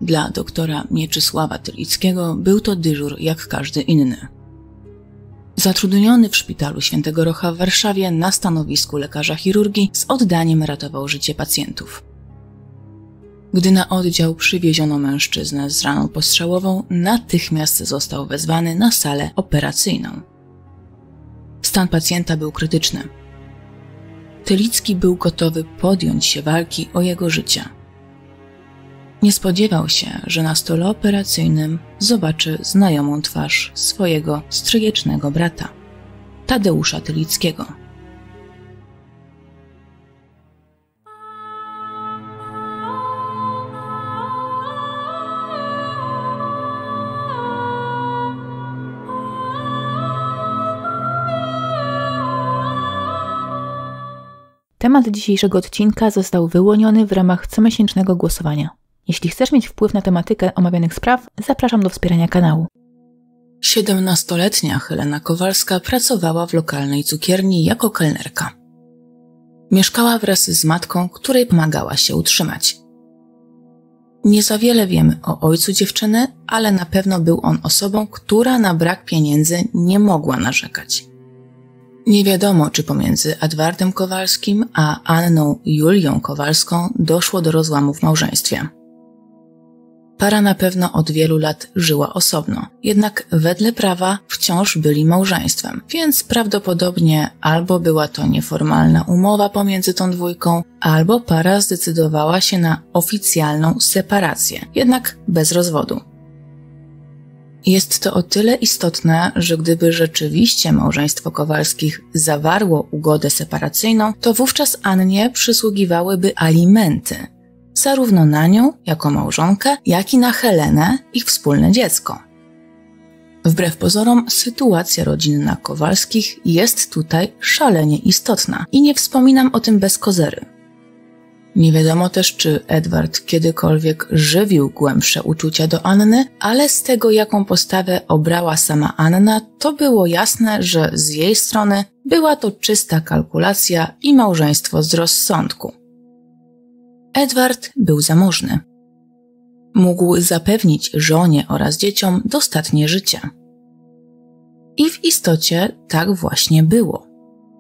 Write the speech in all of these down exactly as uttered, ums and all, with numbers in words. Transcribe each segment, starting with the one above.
Dla doktora Mieczysława Tylickiego był to dyżur jak każdy inny. Zatrudniony w szpitalu Świętego Rocha w Warszawie na stanowisku lekarza chirurgii z oddaniem ratował życie pacjentów. Gdy na oddział przywieziono mężczyznę z raną postrzałową, natychmiast został wezwany na salę operacyjną. Stan pacjenta był krytyczny. Tylicki był gotowy podjąć się walki o jego życie. Nie spodziewał się, że na stole operacyjnym zobaczy znajomą twarz swojego stryjecznego brata, Tadeusza Tylickiego. Temat dzisiejszego odcinka został wyłoniony w ramach comiesięcznego głosowania. Jeśli chcesz mieć wpływ na tematykę omawianych spraw, zapraszam do wspierania kanału. Siedemnastoletnia Helena Kowalska pracowała w lokalnej cukierni jako kelnerka. Mieszkała wraz z matką, której pomagała się utrzymać. Nie za wiele wiemy o ojcu dziewczyny, ale na pewno był on osobą, która na brak pieniędzy nie mogła narzekać. Nie wiadomo, czy pomiędzy Edwardem Kowalskim a Anną Julią Kowalską doszło do rozłamu w małżeństwie. Para na pewno od wielu lat żyła osobno, jednak wedle prawa wciąż byli małżeństwem, więc prawdopodobnie albo była to nieformalna umowa pomiędzy tą dwójką, albo para zdecydowała się na oficjalną separację, jednak bez rozwodu. Jest to o tyle istotne, że gdyby rzeczywiście małżeństwo Kowalskich zawarło ugodę separacyjną, to wówczas Annie przysługiwałyby alimenty, zarówno na nią jako małżonkę, jak i na Helenę, ich wspólne dziecko. Wbrew pozorom sytuacja rodzinna Kowalskich jest tutaj szalenie istotna i nie wspominam o tym bez kozery. Nie wiadomo też, czy Edward kiedykolwiek żywił głębsze uczucia do Anny, ale z tego, jaką postawę obrała sama Anna, to było jasne, że z jej strony była to czysta kalkulacja i małżeństwo z rozsądku. Edward był zamożny. Mógł zapewnić żonie oraz dzieciom dostatnie życie. I w istocie tak właśnie było.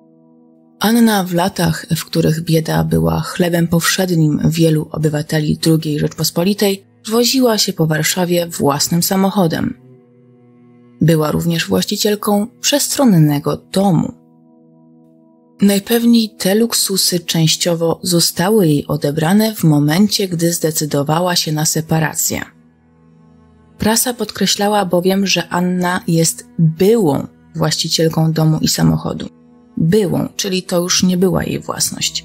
Anna w latach, w których bieda była chlebem powszednim wielu obywateli drugiej Rzeczpospolitej, woziła się po Warszawie własnym samochodem. Była również właścicielką przestronnego domu. Najpewniej te luksusy częściowo zostały jej odebrane w momencie, gdy zdecydowała się na separację. Prasa podkreślała bowiem, że Anna jest byłą właścicielką domu i samochodu. Byłą, czyli to już nie była jej własność.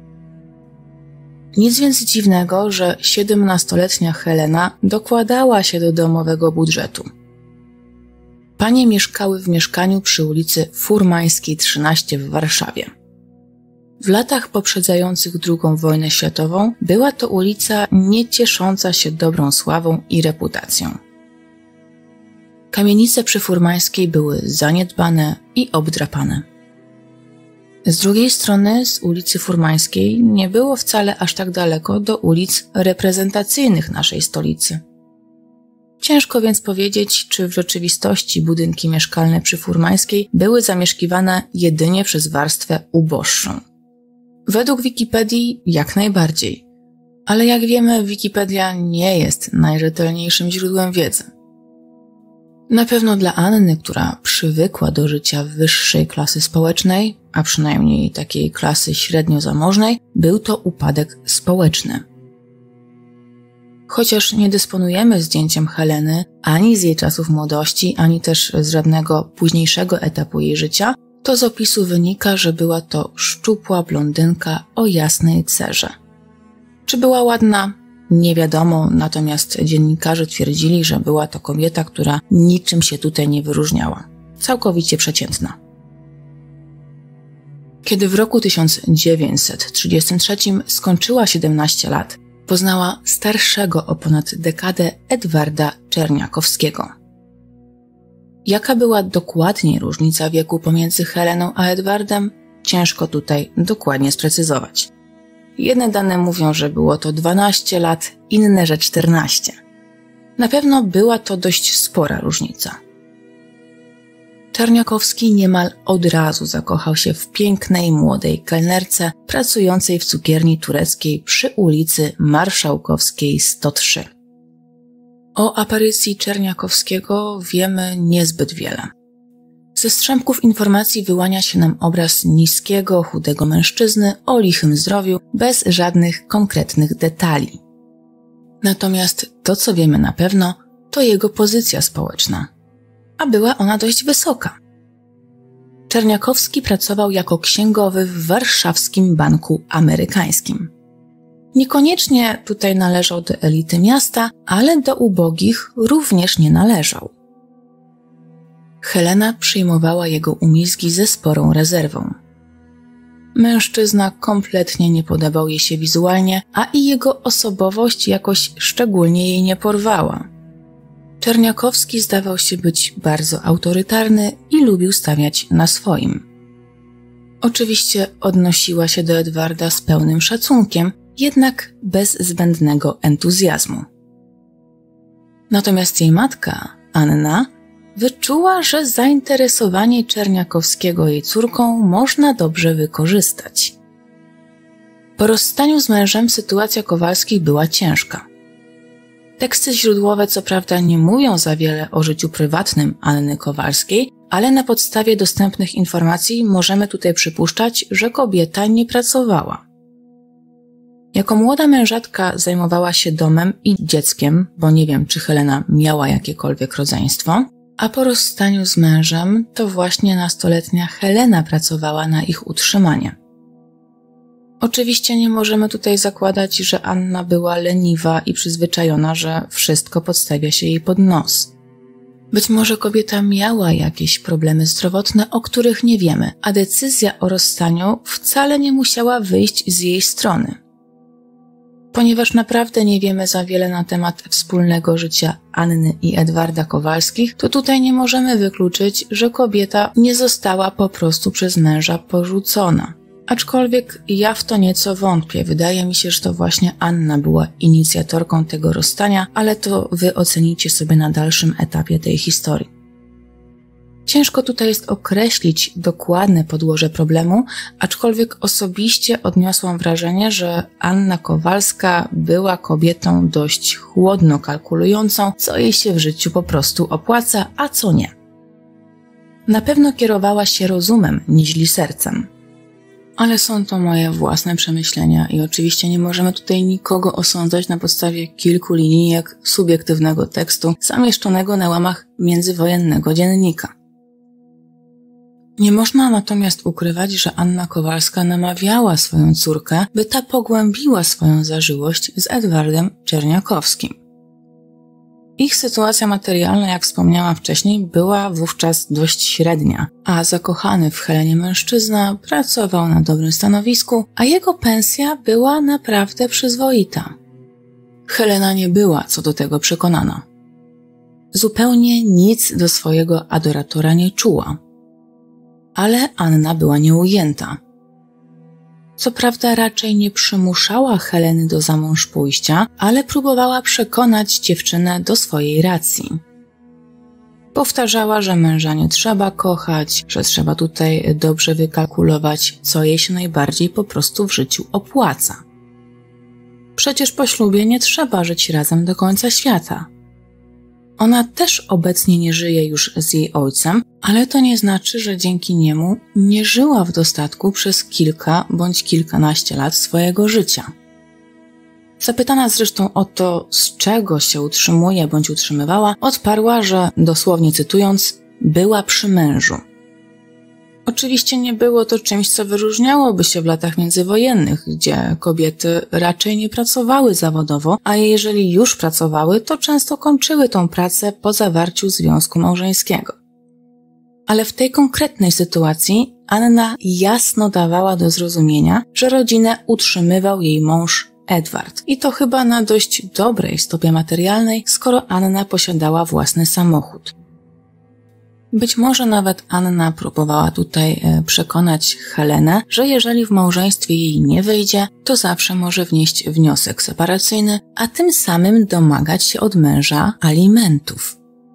Nic więc dziwnego, że siedemnastoletnia Helena dokładała się do domowego budżetu. Panie mieszkały w mieszkaniu przy ulicy Furmańskiej trzynaście w Warszawie. W latach poprzedzających drugą wojnę światową była to ulica nie ciesząca się dobrą sławą i reputacją. Kamienice przy Furmańskiej były zaniedbane i obdrapane. Z drugiej strony z ulicy Furmańskiej nie było wcale aż tak daleko do ulic reprezentacyjnych naszej stolicy. Ciężko więc powiedzieć, czy w rzeczywistości budynki mieszkalne przy Furmańskiej były zamieszkiwane jedynie przez warstwę uboższą. Według Wikipedii jak najbardziej, ale jak wiemy, Wikipedia nie jest najrzetelniejszym źródłem wiedzy. Na pewno dla Anny, która przywykła do życia wyższej klasy społecznej, a przynajmniej takiej klasy średnio zamożnej, był to upadek społeczny. Chociaż nie dysponujemy zdjęciem Heleny ani z jej czasów młodości, ani też z żadnego późniejszego etapu jej życia, to z opisu wynika, że była to szczupła blondynka o jasnej cerze. Czy była ładna? Nie wiadomo, natomiast dziennikarze twierdzili, że była to kobieta, która niczym się tutaj nie wyróżniała. Całkowicie przeciętna. Kiedy w roku tysiąc dziewięćset trzydziestym trzecim skończyła siedemnaście lat, poznała starszego o ponad dekadę Edwarda Czerniakowskiego. Jaka była dokładnie różnica wieku pomiędzy Heleną a Edwardem, ciężko tutaj dokładnie sprecyzować. Jedne dane mówią, że było to dwanaście lat, inne, że czternaście. Na pewno była to dość spora różnica. Czerniakowski niemal od razu zakochał się w pięknej, młodej kelnerce pracującej w cukierni tureckiej przy ulicy Marszałkowskiej sto trzy. O aparycji Czerniakowskiego wiemy niezbyt wiele. Ze strzępków informacji wyłania się nam obraz niskiego, chudego mężczyzny o lichym zdrowiu, bez żadnych konkretnych detali. Natomiast to, co wiemy na pewno, to jego pozycja społeczna, a była ona dość wysoka. Czerniakowski pracował jako księgowy w warszawskim banku amerykańskim. Niekoniecznie tutaj należał do elity miasta, ale do ubogich również nie należał. Helena przyjmowała jego umizgi ze sporą rezerwą. Mężczyzna kompletnie nie podobał jej się wizualnie, a i jego osobowość jakoś szczególnie jej nie porwała. Czerniakowski zdawał się być bardzo autorytarny i lubił stawiać na swoim. Oczywiście odnosiła się do Edwarda z pełnym szacunkiem, jednak bez zbędnego entuzjazmu. Natomiast jej matka, Anna, wyczuła, że zainteresowanie Czerniakowskiego jej córką można dobrze wykorzystać. Po rozstaniu z mężem sytuacja Kowalskich była ciężka. Teksty źródłowe co prawda nie mówią za wiele o życiu prywatnym Anny Kowalskiej, ale na podstawie dostępnych informacji możemy tutaj przypuszczać, że kobieta nie pracowała. Jako młoda mężatka zajmowała się domem i dzieckiem, bo nie wiem, czy Helena miała jakiekolwiek rodzeństwo, a po rozstaniu z mężem to właśnie nastoletnia Helena pracowała na ich utrzymanie. Oczywiście nie możemy tutaj zakładać, że Anna była leniwa i przyzwyczajona, że wszystko podstawia się jej pod nos. Być może kobieta miała jakieś problemy zdrowotne, o których nie wiemy, a decyzja o rozstaniu wcale nie musiała wyjść z jej strony. Ponieważ naprawdę nie wiemy za wiele na temat wspólnego życia Anny i Edwarda Kowalskich, to tutaj nie możemy wykluczyć, że kobieta nie została po prostu przez męża porzucona. Aczkolwiek ja w to nieco wątpię. Wydaje mi się, że to właśnie Anna była inicjatorką tego rozstania, ale to wy ocenicie sobie na dalszym etapie tej historii. Ciężko tutaj jest określić dokładne podłoże problemu, aczkolwiek osobiście odniosłam wrażenie, że Anna Kowalska była kobietą dość chłodno kalkulującą, co jej się w życiu po prostu opłaca, a co nie. Na pewno kierowała się rozumem, niźli sercem. Ale są to moje własne przemyślenia i oczywiście nie możemy tutaj nikogo osądzać na podstawie kilku linijek subiektywnego tekstu zamieszczonego na łamach międzywojennego dziennika. Nie można natomiast ukrywać, że Anna Kowalska namawiała swoją córkę, by ta pogłębiła swoją zażyłość z Edwardem Czerniakowskim. Ich sytuacja materialna, jak wspomniałam wcześniej, była wówczas dość średnia, a zakochany w Helenie mężczyzna pracował na dobrym stanowisku, a jego pensja była naprawdę przyzwoita. Helena nie była co do tego przekonana. Zupełnie nic do swojego adoratora nie czuła. Ale Anna była nieujęta. Co prawda raczej nie przymuszała Heleny do zamążpójścia, ale próbowała przekonać dziewczynę do swojej racji. Powtarzała, że męża nie trzeba kochać, że trzeba tutaj dobrze wykalkulować, co jej się najbardziej po prostu w życiu opłaca. Przecież po ślubie nie trzeba żyć razem do końca świata. Ona też obecnie nie żyje już z jej ojcem, ale to nie znaczy, że dzięki niemu nie żyła w dostatku przez kilka bądź kilkanaście lat swojego życia. Zapytana zresztą o to, z czego się utrzymuje bądź utrzymywała, odparła, że, dosłownie cytując, była przy mężu. Oczywiście nie było to czymś, co wyróżniałoby się w latach międzywojennych, gdzie kobiety raczej nie pracowały zawodowo, a jeżeli już pracowały, to często kończyły tą pracę po zawarciu związku małżeńskiego. Ale w tej konkretnej sytuacji Anna jasno dawała do zrozumienia, że rodzinę utrzymywał jej mąż Edward. I to chyba na dość dobrej stopie materialnej, skoro Anna posiadała własny samochód. Być może nawet Anna próbowała tutaj przekonać Helenę, że jeżeli w małżeństwie jej nie wyjdzie, to zawsze może wnieść wniosek separacyjny, a tym samym domagać się od męża alimentów.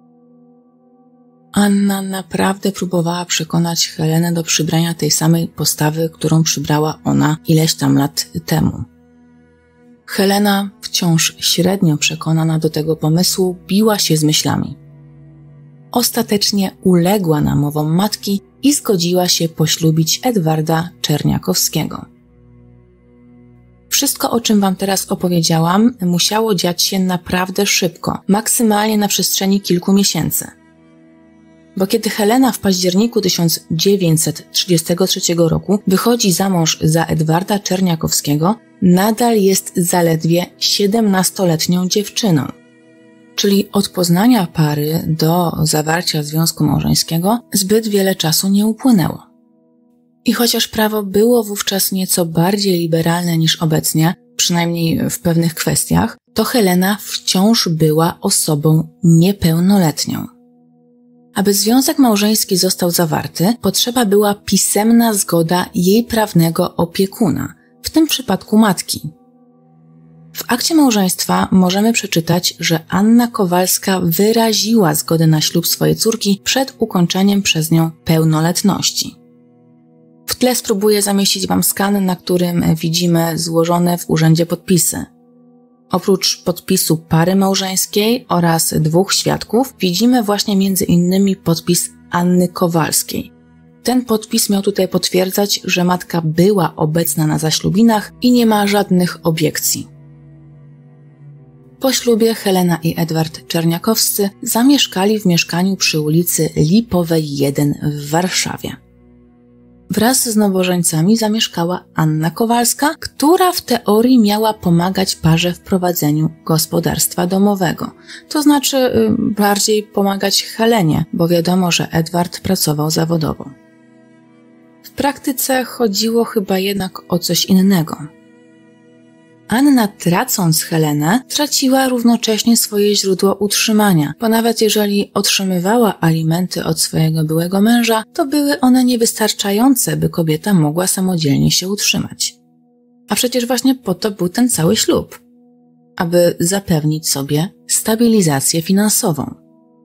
Anna naprawdę próbowała przekonać Helenę do przybrania tej samej postawy, którą przybrała ona ileś tam lat temu. Helena, wciąż średnio przekonana do tego pomysłu, biła się z myślami. Ostatecznie uległa namowom matki i zgodziła się poślubić Edwarda Czerniakowskiego. Wszystko, o czym wam teraz opowiedziałam, musiało dziać się naprawdę szybko, maksymalnie na przestrzeni kilku miesięcy. Bo kiedy Helena w październiku tysiąc dziewięćset trzydziestego trzeciego roku wychodzi za mąż za Edwarda Czerniakowskiego, nadal jest zaledwie siedemnastoletnią dziewczyną. Czyli od poznania pary do zawarcia związku małżeńskiego zbyt wiele czasu nie upłynęło. I chociaż prawo było wówczas nieco bardziej liberalne niż obecnie, przynajmniej w pewnych kwestiach, to Helena wciąż była osobą niepełnoletnią. Aby związek małżeński został zawarty, potrzeba była pisemna zgoda jej prawnego opiekuna, w tym przypadku matki. W akcie małżeństwa możemy przeczytać, że Anna Kowalska wyraziła zgodę na ślub swojej córki przed ukończeniem przez nią pełnoletności. W tle spróbuję zamieścić wam skan, na którym widzimy złożone w urzędzie podpisy. Oprócz podpisu pary małżeńskiej oraz dwóch świadków widzimy właśnie między innymi podpis Anny Kowalskiej. Ten podpis miał tutaj potwierdzać, że matka była obecna na zaślubinach i nie ma żadnych obiekcji. Po ślubie Helena i Edward Czerniakowscy zamieszkali w mieszkaniu przy ulicy Lipowej jeden w Warszawie. Wraz z nowożeńcami zamieszkała Anna Kowalska, która w teorii miała pomagać parze w prowadzeniu gospodarstwa domowego. To znaczy yy, bardziej pomagać Helenie, bo wiadomo, że Edward pracował zawodowo. W praktyce chodziło chyba jednak o coś innego. Anna, tracąc Helenę, traciła równocześnie swoje źródło utrzymania, bo nawet jeżeli otrzymywała alimenty od swojego byłego męża, to były one niewystarczające, by kobieta mogła samodzielnie się utrzymać. A przecież właśnie po to był ten cały ślub, aby zapewnić sobie stabilizację finansową.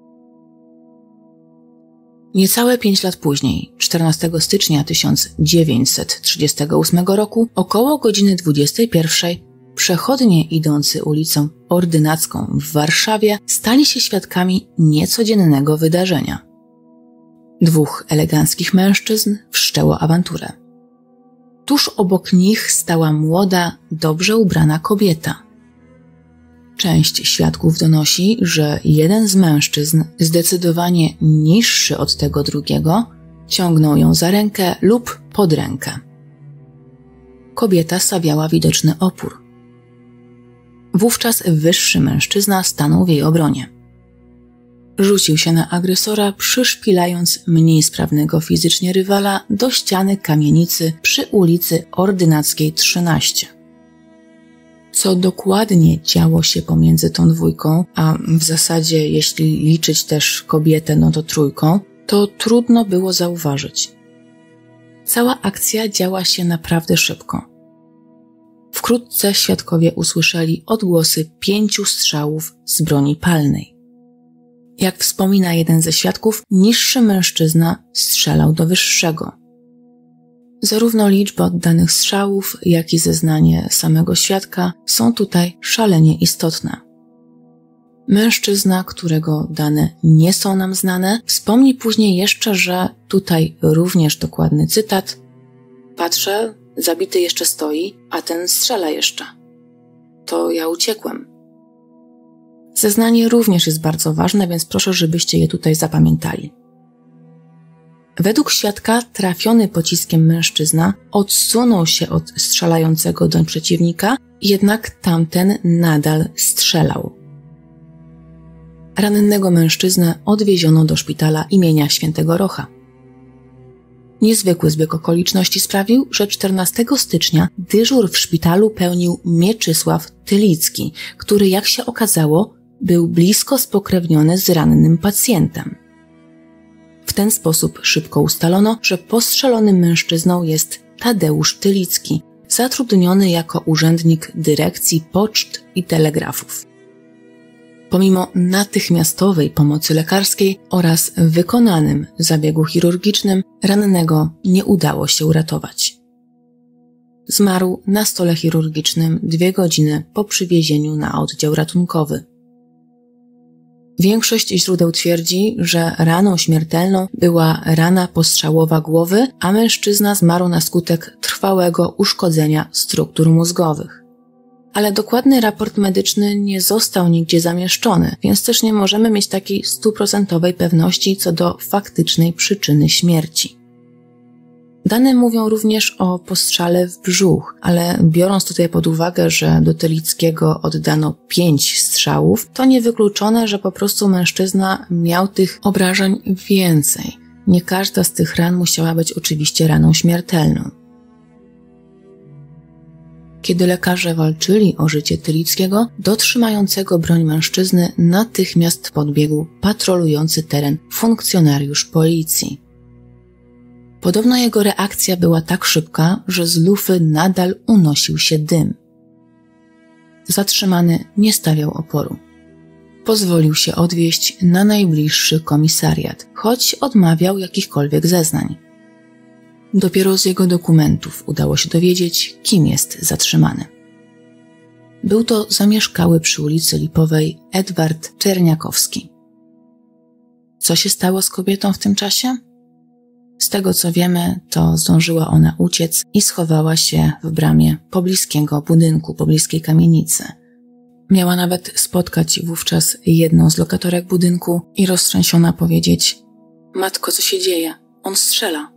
Niecałe pięć lat później, czternastego stycznia tysiąc dziewięćset trzydziestego ósmego roku, około godziny dwudziestej pierwszej, przechodnie idący ulicą Ordynacką w Warszawie stali się świadkami niecodziennego wydarzenia. Dwóch eleganckich mężczyzn wszczęło awanturę. Tuż obok nich stała młoda, dobrze ubrana kobieta. Część świadków donosi, że jeden z mężczyzn, zdecydowanie niższy od tego drugiego, ciągnął ją za rękę lub pod rękę. Kobieta stawiała widoczny opór. Wówczas wyższy mężczyzna stanął w jej obronie. Rzucił się na agresora, przyszpilając mniej sprawnego fizycznie rywala do ściany kamienicy przy ulicy Ordynackiej trzynaście. Co dokładnie działo się pomiędzy tą dwójką, a w zasadzie jeśli liczyć też kobietę, no to trójką, to trudno było zauważyć. Cała akcja działa się naprawdę szybko. Wkrótce świadkowie usłyszeli odgłosy pięciu strzałów z broni palnej. Jak wspomina jeden ze świadków, niższy mężczyzna strzelał do wyższego. Zarówno liczba oddanych strzałów, jak i zeznanie samego świadka są tutaj szalenie istotne. Mężczyzna, którego dane nie są nam znane, wspomni później jeszcze, że tutaj również dokładny cytat: patrzę, zabity jeszcze stoi, a ten strzela jeszcze. To ja uciekłem. Zeznanie również jest bardzo ważne, więc proszę, żebyście je tutaj zapamiętali. Według świadka trafiony pociskiem mężczyzna odsunął się od strzelającego doń przeciwnika, jednak tamten nadal strzelał. Rannego mężczyznę odwieziono do szpitala imienia Świętego Rocha. Niezwykły zbieg okoliczności sprawił, że czternastego stycznia dyżur w szpitalu pełnił Mieczysław Tylicki, który, jak się okazało, był blisko spokrewniony z rannym pacjentem. W ten sposób szybko ustalono, że postrzelonym mężczyzną jest Tadeusz Tylicki, zatrudniony jako urzędnik dyrekcji poczt i telegrafów. Pomimo natychmiastowej pomocy lekarskiej oraz wykonanym zabiegu chirurgicznym, rannego nie udało się uratować. Zmarł na stole chirurgicznym dwie godziny po przywiezieniu na oddział ratunkowy. Większość źródeł twierdzi, że raną śmiertelną była rana postrzałowa głowy, a mężczyzna zmarł na skutek trwałego uszkodzenia struktur mózgowych. Ale dokładny raport medyczny nie został nigdzie zamieszczony, więc też nie możemy mieć takiej stuprocentowej pewności co do faktycznej przyczyny śmierci. Dane mówią również o postrzale w brzuch, ale biorąc tutaj pod uwagę, że do Tylickiego oddano pięć strzałów, to niewykluczone, że po prostu mężczyzna miał tych obrażeń więcej. Nie każda z tych ran musiała być oczywiście raną śmiertelną. Kiedy lekarze walczyli o życie Tylickiego, do trzymającego broń mężczyzny natychmiast podbiegł patrolujący teren funkcjonariusz policji. Podobno jego reakcja była tak szybka, że z lufy nadal unosił się dym. Zatrzymany nie stawiał oporu. Pozwolił się odwieźć na najbliższy komisariat, choć odmawiał jakichkolwiek zeznań. Dopiero z jego dokumentów udało się dowiedzieć, kim jest zatrzymany. Był to zamieszkały przy ulicy Lipowej Edward Czerniakowski. Co się stało z kobietą w tym czasie? Z tego co wiemy, to zdążyła ona uciec i schowała się w bramie pobliskiego budynku, pobliskiej kamienicy. Miała nawet spotkać wówczas jedną z lokatorek budynku i roztrzęsiona powiedzieć: „Matko, co się dzieje? On strzela”.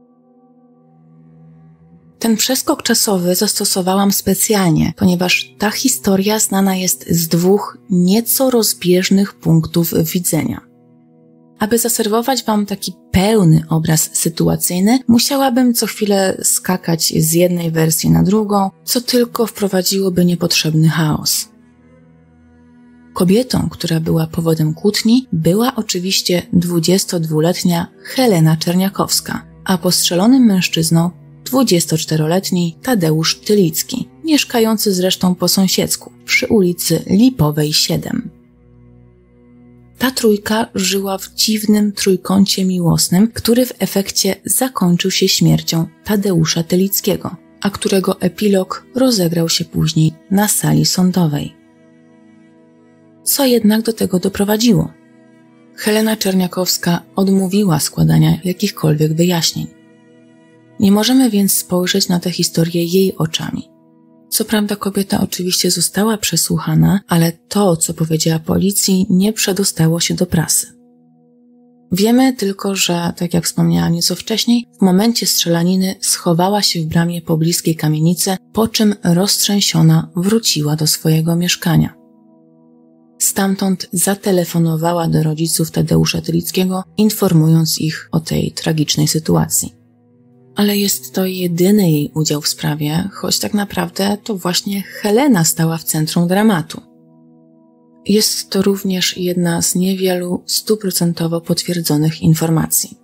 Ten przeskok czasowy zastosowałam specjalnie, ponieważ ta historia znana jest z dwóch nieco rozbieżnych punktów widzenia. Aby zaserwować Wam taki pełny obraz sytuacyjny, musiałabym co chwilę skakać z jednej wersji na drugą, co tylko wprowadziłoby niepotrzebny chaos. Kobietą, która była powodem kłótni, była oczywiście dwudziestodwuletnia Helena Czerniakowska, a postrzelonym mężczyzną dwudziestoczteroletni Tadeusz Tylicki, mieszkający zresztą po sąsiedzku, przy ulicy Lipowej siedem. Ta trójka żyła w dziwnym trójkącie miłosnym, który w efekcie zakończył się śmiercią Tadeusza Tylickiego, a którego epilog rozegrał się później na sali sądowej. Co jednak do tego doprowadziło? Helena Czerniakowska odmówiła składania jakichkolwiek wyjaśnień. Nie możemy więc spojrzeć na tę historię jej oczami. Co prawda kobieta oczywiście została przesłuchana, ale to, co powiedziała policji, nie przedostało się do prasy. Wiemy tylko, że, tak jak wspomniałam nieco wcześniej, w momencie strzelaniny schowała się w bramie pobliskiej kamienicy, po czym roztrzęsiona wróciła do swojego mieszkania. Stamtąd zatelefonowała do rodziców Tadeusza Tylickiego, informując ich o tej tragicznej sytuacji. Ale jest to jedyny jej udział w sprawie, choć tak naprawdę to właśnie Helena stała w centrum dramatu. Jest to również jedna z niewielu stuprocentowo potwierdzonych informacji.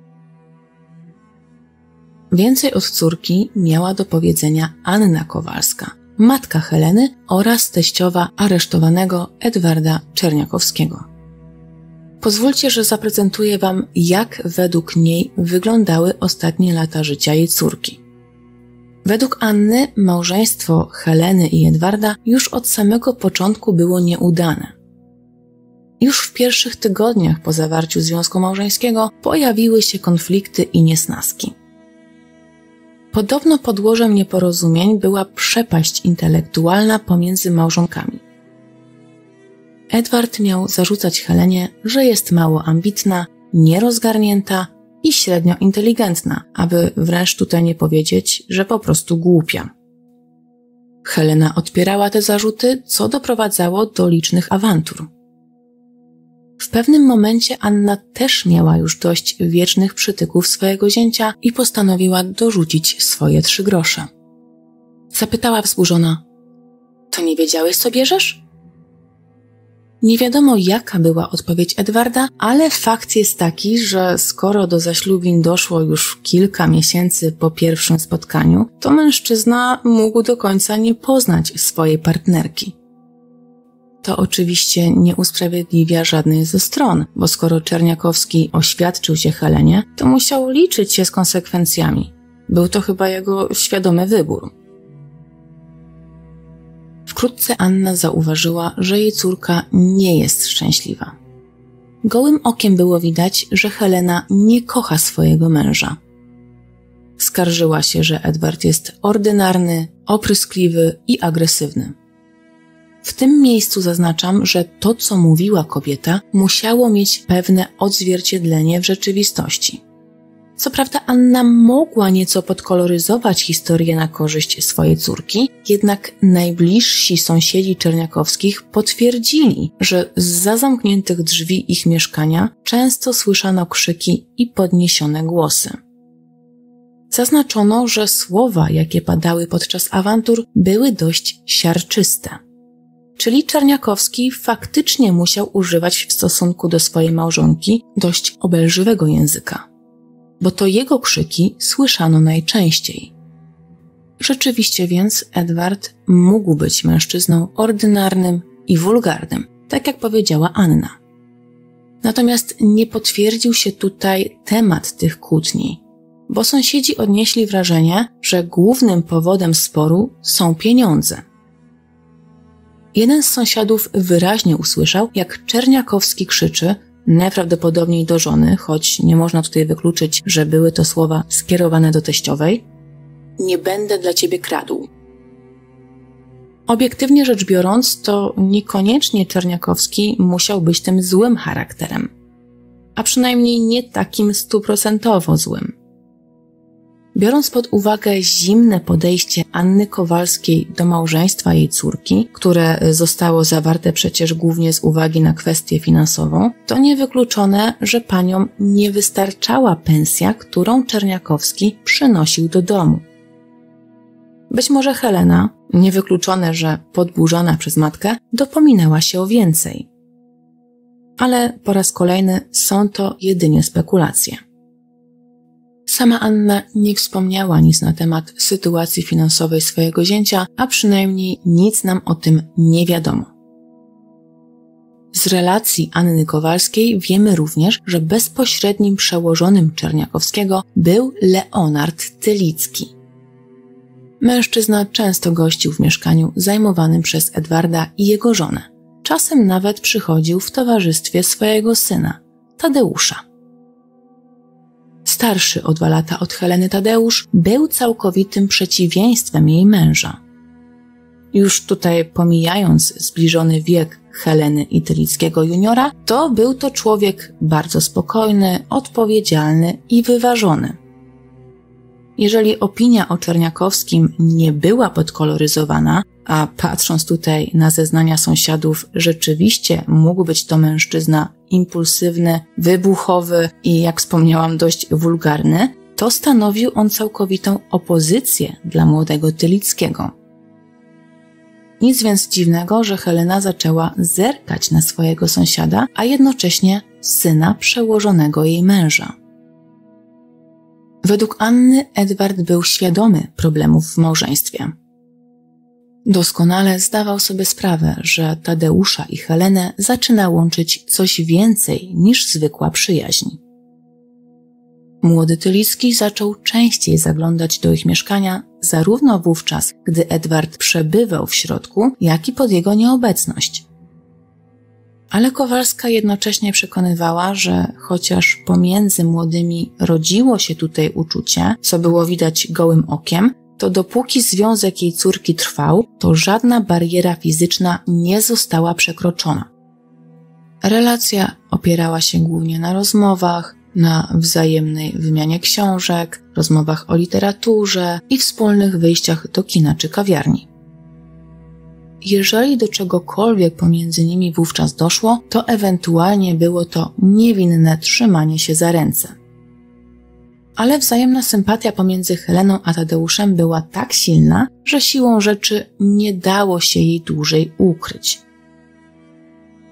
Więcej od córki miała do powiedzenia Anna Kowalska, matka Heleny oraz teściowa aresztowanego Edwarda Czerniakowskiego. Pozwólcie, że zaprezentuję Wam, jak według niej wyglądały ostatnie lata życia jej córki. Według Anny małżeństwo Heleny i Edwarda już od samego początku było nieudane. Już w pierwszych tygodniach po zawarciu związku małżeńskiego pojawiły się konflikty i niesnaski. Podobno podłożem nieporozumień była przepaść intelektualna pomiędzy małżonkami. Edward miał zarzucać Helenie, że jest mało ambitna, nierozgarnięta i średnio inteligentna, aby wręcz tutaj nie powiedzieć, że po prostu głupia. Helena odpierała te zarzuty, co doprowadzało do licznych awantur. W pewnym momencie Anna też miała już dość wiecznych przytyków swojego zięcia i postanowiła dorzucić swoje trzy grosze. Zapytała wzburzona: „To nie wiedziałeś, co bierzesz?” Nie wiadomo, jaka była odpowiedź Edwarda, ale fakt jest taki, że skoro do zaślubin doszło już kilka miesięcy po pierwszym spotkaniu, to mężczyzna mógł do końca nie poznać swojej partnerki. To oczywiście nie usprawiedliwia żadnej ze stron, bo skoro Czerniakowski oświadczył się Helenie, to musiał liczyć się z konsekwencjami. Był to chyba jego świadomy wybór. Wkrótce Anna zauważyła, że jej córka nie jest szczęśliwa. Gołym okiem było widać, że Helena nie kocha swojego męża. Skarżyła się, że Edward jest ordynarny, opryskliwy i agresywny. W tym miejscu zaznaczam, że to, co mówiła kobieta, musiało mieć pewne odzwierciedlenie w rzeczywistości. Co prawda Anna mogła nieco podkoloryzować historię na korzyść swojej córki, jednak najbliżsi sąsiedzi Czerniakowskich potwierdzili, że zza zamkniętych drzwi ich mieszkania często słyszano krzyki i podniesione głosy. Zaznaczono, że słowa, jakie padały podczas awantur, były dość siarczyste. Czyli Czerniakowski faktycznie musiał używać w stosunku do swojej małżonki dość obelżywego języka, bo to jego krzyki słyszano najczęściej. Rzeczywiście więc Edward mógł być mężczyzną ordynarnym i wulgarnym, tak jak powiedziała Anna. Natomiast nie potwierdził się tutaj temat tych kłótni, bo sąsiedzi odnieśli wrażenie, że głównym powodem sporu są pieniądze. Jeden z sąsiadów wyraźnie usłyszał, jak Czerniakowski krzyczy, najprawdopodobniej do żony, choć nie można tutaj wykluczyć, że były to słowa skierowane do teściowej: nie będę dla ciebie kradł. Obiektywnie rzecz biorąc, to niekoniecznie Czerniakowski musiał być tym złym charakterem, a przynajmniej nie takim stuprocentowo złym. Biorąc pod uwagę zimne podejście Anny Kowalskiej do małżeństwa jej córki, które zostało zawarte przecież głównie z uwagi na kwestię finansową, to niewykluczone, że paniom nie wystarczała pensja, którą Czerniakowski przynosił do domu. Być może Helena, niewykluczone, że podburzona przez matkę, dopominała się o więcej. Ale po raz kolejny są to jedynie spekulacje. Sama Anna nie wspomniała nic na temat sytuacji finansowej swojego zięcia, a przynajmniej nic nam o tym nie wiadomo. Z relacji Anny Kowalskiej wiemy również, że bezpośrednim przełożonym Czerniakowskiego był Leonard Tylicki. Mężczyzna często gościł w mieszkaniu zajmowanym przez Edwarda i jego żonę. Czasem nawet przychodził w towarzystwie swojego syna, Tadeusza. Starszy o dwa lata od Heleny Tadeusz był całkowitym przeciwieństwem jej męża. Już tutaj pomijając zbliżony wiek Heleny i Tylickiego juniora, to był to człowiek bardzo spokojny, odpowiedzialny i wyważony. Jeżeli opinia o Czerniakowskim nie była podkoloryzowana, a patrząc tutaj na zeznania sąsiadów, rzeczywiście mógł być to mężczyzna impulsywny, wybuchowy i, jak wspomniałam, dość wulgarny, to stanowił on całkowitą opozycję dla młodego Tylickiego. Nic więc dziwnego, że Helena zaczęła zerkać na swojego sąsiada, a jednocześnie syna przełożonego jej męża. Według Anny Edward był świadomy problemów w małżeństwie. Doskonale zdawał sobie sprawę, że Tadeusza i Helenę zaczyna łączyć coś więcej niż zwykła przyjaźń. Młody Tylicki zaczął częściej zaglądać do ich mieszkania, zarówno wówczas, gdy Edward przebywał w środku, jak i pod jego nieobecność. Ale Kowalska jednocześnie przekonywała, że chociaż pomiędzy młodymi rodziło się tutaj uczucie, co było widać gołym okiem, to dopóki związek jej córki trwał, to żadna bariera fizyczna nie została przekroczona. Relacja opierała się głównie na rozmowach, na wzajemnej wymianie książek, rozmowach o literaturze i wspólnych wyjściach do kina czy kawiarni. Jeżeli do czegokolwiek pomiędzy nimi wówczas doszło, to ewentualnie było to niewinne trzymanie się za ręce. Ale wzajemna sympatia pomiędzy Heleną a Tadeuszem była tak silna, że siłą rzeczy nie dało się jej dłużej ukryć.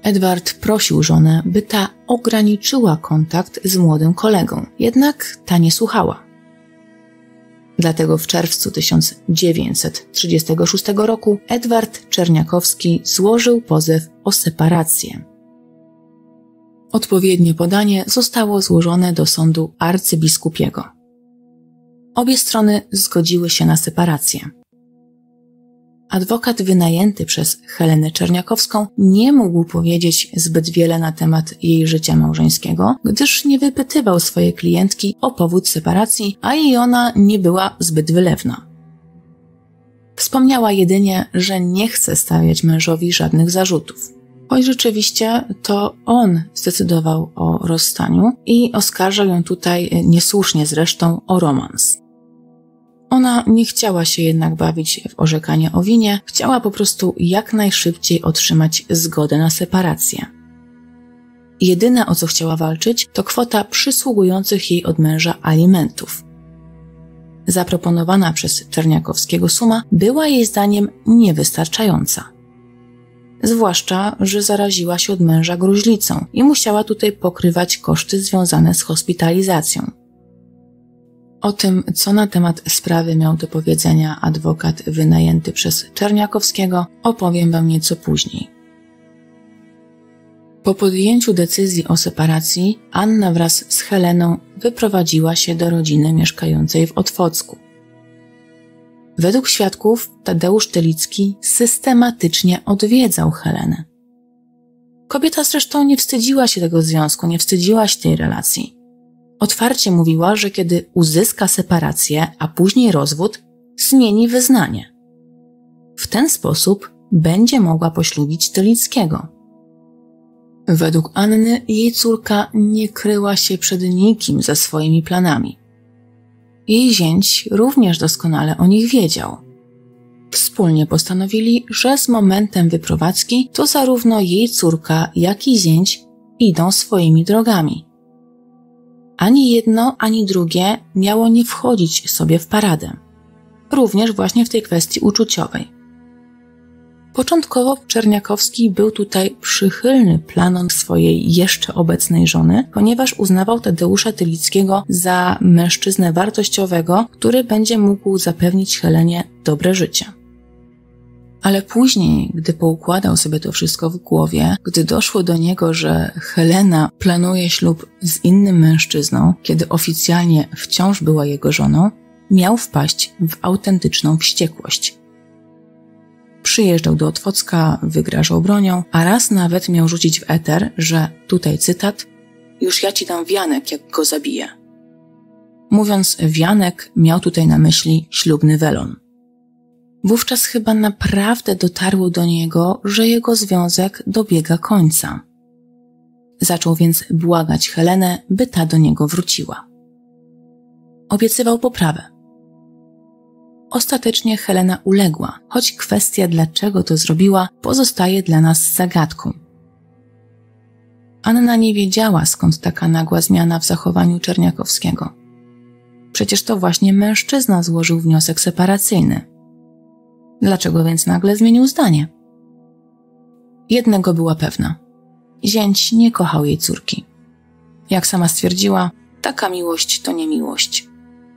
Edward prosił żonę, by ta ograniczyła kontakt z młodym kolegą, jednak ta nie słuchała. Dlatego w czerwcu tysiąc dziewięćset trzydziestego szóstego roku Edward Czerniakowski złożył pozew o separację. Odpowiednie podanie zostało złożone do sądu arcybiskupiego. Obie strony zgodziły się na separację. Adwokat wynajęty przez Helenę Czerniakowską nie mógł powiedzieć zbyt wiele na temat jej życia małżeńskiego, gdyż nie wypytywał swojej klientki o powód separacji, a jej ona nie była zbyt wylewna. Wspomniała jedynie, że nie chce stawiać mężowi żadnych zarzutów. Choć rzeczywiście to on zdecydował o rozstaniu i oskarżał ją tutaj niesłusznie zresztą o romans. Ona nie chciała się jednak bawić w orzekanie o winie, chciała po prostu jak najszybciej otrzymać zgodę na separację. Jedyne, o co chciała walczyć, to kwota przysługujących jej od męża alimentów. Zaproponowana przez Czerniakowskiego suma była jej zdaniem niewystarczająca. Zwłaszcza, że zaraziła się od męża gruźlicą i musiała tutaj pokrywać koszty związane z hospitalizacją. O tym, co na temat sprawy miał do powiedzenia adwokat wynajęty przez Czerniakowskiego, opowiem wam nieco później. Po podjęciu decyzji o separacji, Anna wraz z Heleną wyprowadziła się do rodziny mieszkającej w Otwocku. Według świadków Tadeusz Tylicki systematycznie odwiedzał Helenę. Kobieta zresztą nie wstydziła się tego związku, nie wstydziła się tej relacji. Otwarcie mówiła, że kiedy uzyska separację, a później rozwód, zmieni wyznanie. W ten sposób będzie mogła poślubić Tylickiego. Według Anny jej córka nie kryła się przed nikim ze swoimi planami. Jej zięć również doskonale o nich wiedział. Wspólnie postanowili, że z momentem wyprowadzki to zarówno jej córka, jak i zięć idą swoimi drogami. Ani jedno, ani drugie miało nie wchodzić sobie w paradę. Również właśnie w tej kwestii uczuciowej. Początkowo Czerniakowski był tutaj przychylny planom swojej jeszcze obecnej żony, ponieważ uznawał Tadeusza Tylickiego za mężczyznę wartościowego, który będzie mógł zapewnić Helenie dobre życie. Ale później, gdy poukładał sobie to wszystko w głowie, gdy doszło do niego, że Helena planuje ślub z innym mężczyzną, kiedy oficjalnie wciąż była jego żoną, miał wpaść w autentyczną wściekłość. Przyjeżdżał do Otwocka, wygrażał bronią, a raz nawet miał rzucić w eter, że, tutaj cytat, już ja ci dam wianek, jak go zabiję. Mówiąc wianek, miał tutaj na myśli ślubny welon. Wówczas chyba naprawdę dotarło do niego, że jego związek dobiega końca. Zaczął więc błagać Helenę, by ta do niego wróciła. Obiecywał poprawę. Ostatecznie Helena uległa, choć kwestia, dlaczego to zrobiła, pozostaje dla nas zagadką. Anna nie wiedziała, skąd taka nagła zmiana w zachowaniu Czerniakowskiego. Przecież to właśnie mężczyzna złożył wniosek separacyjny. Dlaczego więc nagle zmienił zdanie? Jednego była pewna. Zięć nie kochał jej córki. Jak sama stwierdziła, taka miłość to nie miłość.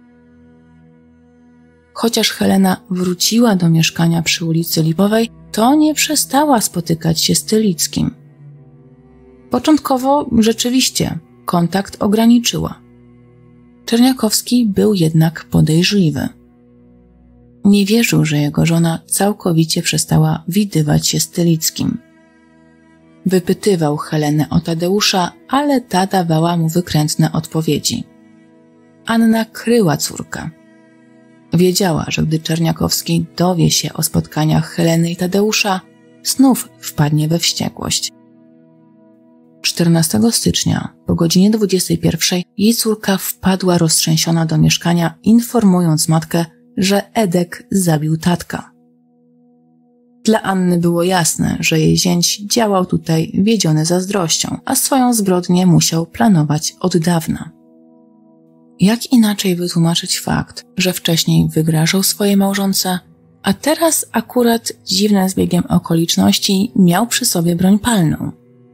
Chociaż Helena wróciła do mieszkania przy ulicy Lipowej, to nie przestała spotykać się z Tylickim. Początkowo rzeczywiście kontakt ograniczyła. Czerniakowski był jednak podejrzliwy. Nie wierzył, że jego żona całkowicie przestała widywać się z Tylickim. Wypytywał Helenę o Tadeusza, ale ta dawała mu wykrętne odpowiedzi. Anna kryła córkę. Wiedziała, że gdy Czerniakowski dowie się o spotkaniach Heleny i Tadeusza, znów wpadnie we wściekłość. czternastego stycznia, po godzinie dwudziestej pierwszej, jej córka wpadła roztrzęsiona do mieszkania, informując matkę, że Edek zabił tatka. Dla Anny było jasne, że jej zięć działał tutaj wiedziony zazdrością, a swoją zbrodnię musiał planować od dawna. Jak inaczej wytłumaczyć fakt, że wcześniej wygrażał swojej małżonce, a teraz akurat dziwnym zbiegiem okoliczności miał przy sobie broń palną?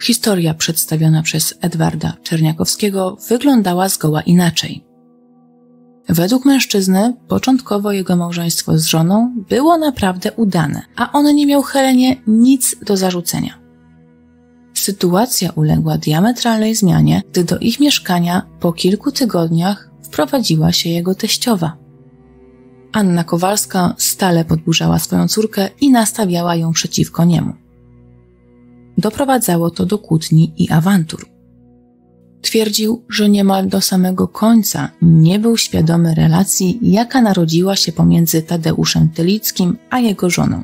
Historia przedstawiona przez Edwarda Czerniakowskiego wyglądała zgoła inaczej. Według mężczyzny początkowo jego małżeństwo z żoną było naprawdę udane, a on nie miał Helenie nic do zarzucenia. Sytuacja uległa diametralnej zmianie, gdy do ich mieszkania po kilku tygodniach wprowadziła się jego teściowa. Anna Kowalska stale podburzała swoją córkę i nastawiała ją przeciwko niemu. Doprowadzało to do kłótni i awantur. Twierdził, że niemal do samego końca nie był świadomy relacji, jaka narodziła się pomiędzy Tadeuszem Tylickim a jego żoną.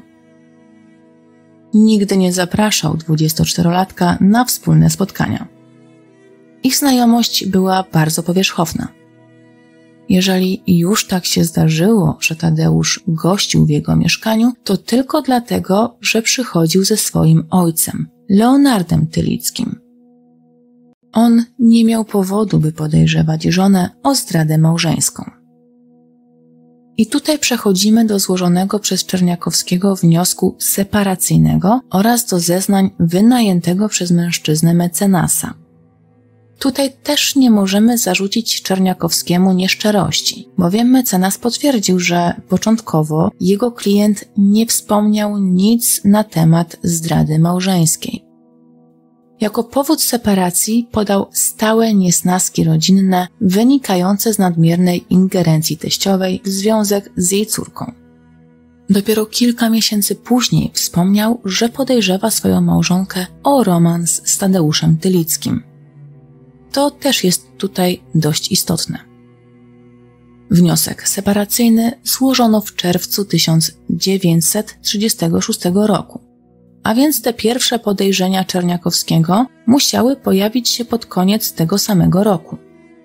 Nigdy nie zapraszał dwudziestoczterolatka na wspólne spotkania. Ich znajomość była bardzo powierzchowna. Jeżeli już tak się zdarzyło, że Tadeusz gościł w jego mieszkaniu, to tylko dlatego, że przychodził ze swoim ojcem, Leonardem Tylickim. On nie miał powodu, by podejrzewać żonę o zdradę małżeńską. I tutaj przechodzimy do złożonego przez Czerniakowskiego wniosku separacyjnego oraz do zeznań wynajętego przez mężczyznę mecenasa. Tutaj też nie możemy zarzucić Czerniakowskiemu nieszczerości, bowiem mecenas potwierdził, że początkowo jego klient nie wspomniał nic na temat zdrady małżeńskiej. Jako powód separacji podał stałe niesnaski rodzinne wynikające z nadmiernej ingerencji teściowej w związek z jej córką. Dopiero kilka miesięcy później wspomniał, że podejrzewa swoją małżonkę o romans z Tadeuszem Tylickim. To też jest tutaj dość istotne. Wniosek separacyjny złożono w czerwcu tysiąc dziewięćset trzydziestego szóstego roku, a więc te pierwsze podejrzenia Czerniakowskiego musiały pojawić się pod koniec tego samego roku.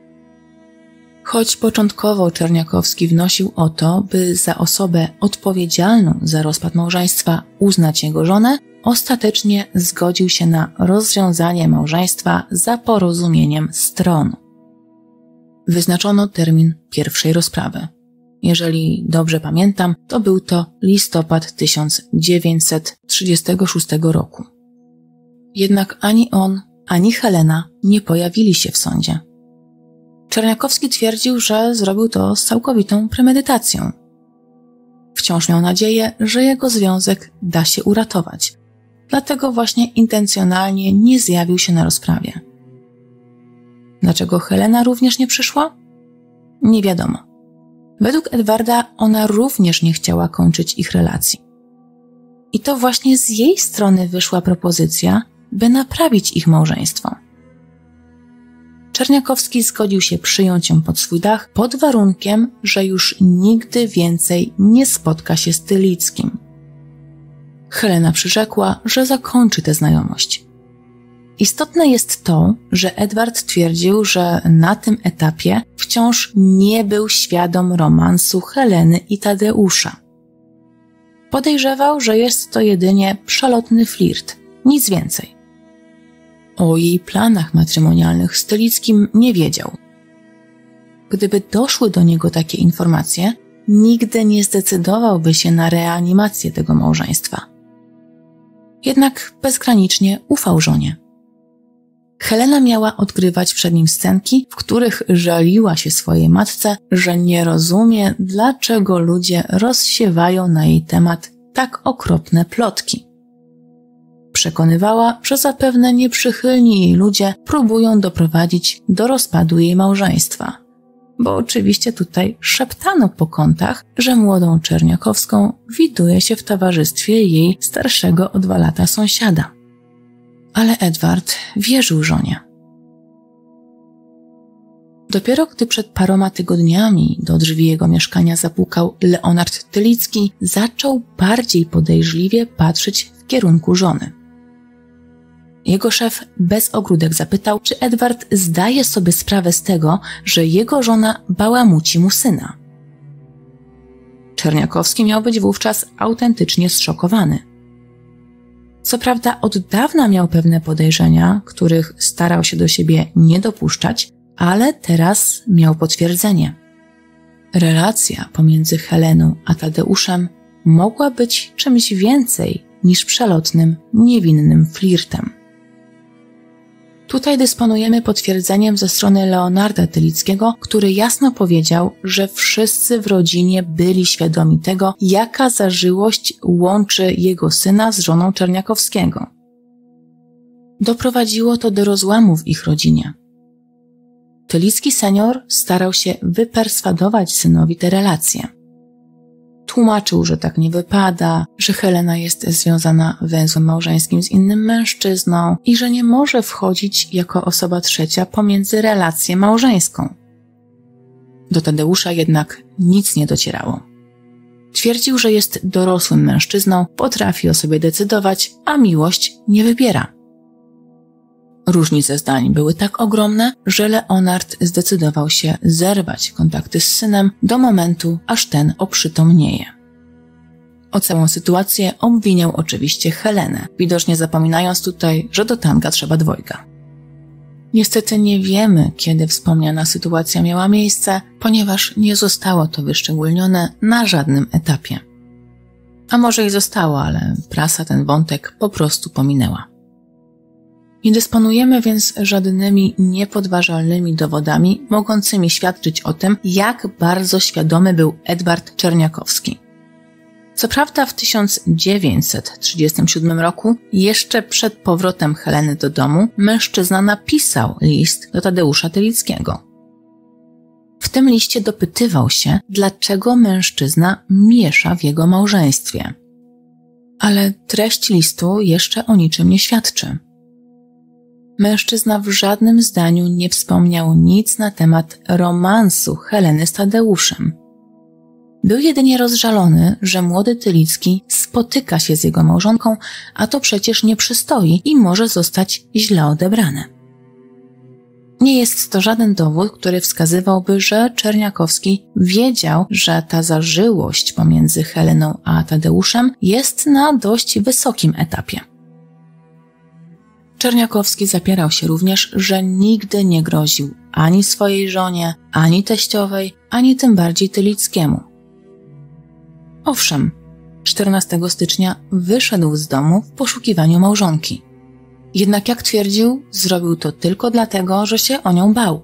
Choć początkowo Czerniakowski wnosił o to, by za osobę odpowiedzialną za rozpad małżeństwa uznać jego żonę, ostatecznie zgodził się na rozwiązanie małżeństwa za porozumieniem stron. Wyznaczono termin pierwszej rozprawy. Jeżeli dobrze pamiętam, to był to listopad tysiąc dziewięćset trzydziestego szóstego roku. Jednak ani on, ani Helena nie pojawili się w sądzie. Czerniakowski twierdził, że zrobił to z całkowitą premedytacją. Wciąż miał nadzieję, że jego związek da się uratować, dlatego właśnie intencjonalnie nie zjawił się na rozprawie. Dlaczego Helena również nie przyszła? Nie wiadomo. Według Edwarda ona również nie chciała kończyć ich relacji. I to właśnie z jej strony wyszła propozycja, by naprawić ich małżeństwo. Czerniakowski zgodził się przyjąć ją pod swój dach pod warunkiem, że już nigdy więcej nie spotka się z Tylickim. Helena przyrzekła, że zakończy tę znajomość. Istotne jest to, że Edward twierdził, że na tym etapie wciąż nie był świadom romansu Heleny i Tadeusza. Podejrzewał, że jest to jedynie przelotny flirt, nic więcej. O jej planach matrymonialnych z Tylickim nie wiedział. Gdyby doszły do niego takie informacje, nigdy nie zdecydowałby się na reanimację tego małżeństwa. Jednak bezgranicznie ufał żonie. Helena miała odgrywać przed nim scenki, w których żaliła się swojej matce, że nie rozumie, dlaczego ludzie rozsiewają na jej temat tak okropne plotki. Przekonywała, że zapewne nieprzychylni jej ludzie próbują doprowadzić do rozpadu jej małżeństwa. Bo oczywiście tutaj szeptano po kątach, że młodą Czerniakowską widuje się w towarzystwie jej starszego o dwa lata sąsiada. Ale Edward wierzył żonie. Dopiero gdy przed paroma tygodniami do drzwi jego mieszkania zapukał Leonard Tylicki, zaczął bardziej podejrzliwie patrzeć w kierunku żony. Jego szef bez ogródek zapytał, czy Edward zdaje sobie sprawę z tego, że jego żona bałamuci mu syna. Czerniakowski miał być wówczas autentycznie zszokowany. Co prawda od dawna miał pewne podejrzenia, których starał się do siebie nie dopuszczać, ale teraz miał potwierdzenie. Relacja pomiędzy Heleną a Tadeuszem mogła być czymś więcej niż przelotnym, niewinnym flirtem. Tutaj dysponujemy potwierdzeniem ze strony Leonarda Tylickiego, który jasno powiedział, że wszyscy w rodzinie byli świadomi tego, jaka zażyłość łączy jego syna z żoną Czerniakowskiego. Doprowadziło to do rozłamu w ich rodzinie. Tylicki senior starał się wyperswadować synowi te relacje. Tłumaczył, że tak nie wypada, że Helena jest związana węzłem małżeńskim z innym mężczyzną i że nie może wchodzić jako osoba trzecia pomiędzy relację małżeńską. Do Tadeusza jednak nic nie docierało. Twierdził, że jest dorosłym mężczyzną, potrafi o sobie decydować, a miłość nie wybiera. Różnice zdań były tak ogromne, że Leonard zdecydował się zerwać kontakty z synem do momentu, aż ten oprzytomnieje. O całą sytuację obwiniał oczywiście Helenę, widocznie zapominając tutaj, że do tanga trzeba dwojga. Niestety nie wiemy, kiedy wspomniana sytuacja miała miejsce, ponieważ nie zostało to wyszczególnione na żadnym etapie. A może i zostało, ale prasa ten wątek po prostu pominęła. Nie dysponujemy więc żadnymi niepodważalnymi dowodami mogącymi świadczyć o tym, jak bardzo świadomy był Edward Czerniakowski. Co prawda w tysiąc dziewięćset trzydziestym siódmym roku, jeszcze przed powrotem Heleny do domu, mężczyzna napisał list do Tadeusza Tylickiego. W tym liście dopytywał się, dlaczego mężczyzna miesza w jego małżeństwie. Ale treść listu jeszcze o niczym nie świadczy. Mężczyzna w żadnym zdaniu nie wspomniał nic na temat romansu Heleny z Tadeuszem. Był jedynie rozżalony, że młody Tylicki spotyka się z jego małżonką, a to przecież nie przystoi i może zostać źle odebrane. Nie jest to żaden dowód, który wskazywałby, że Czerniakowski wiedział, że ta zażyłość pomiędzy Heleną a Tadeuszem jest na dość wysokim etapie. Czerniakowski zapierał się również, że nigdy nie groził ani swojej żonie, ani teściowej, ani tym bardziej Tylickiemu. Owszem, czternastego stycznia wyszedł z domu w poszukiwaniu małżonki. Jednak jak twierdził, zrobił to tylko dlatego, że się o nią bał.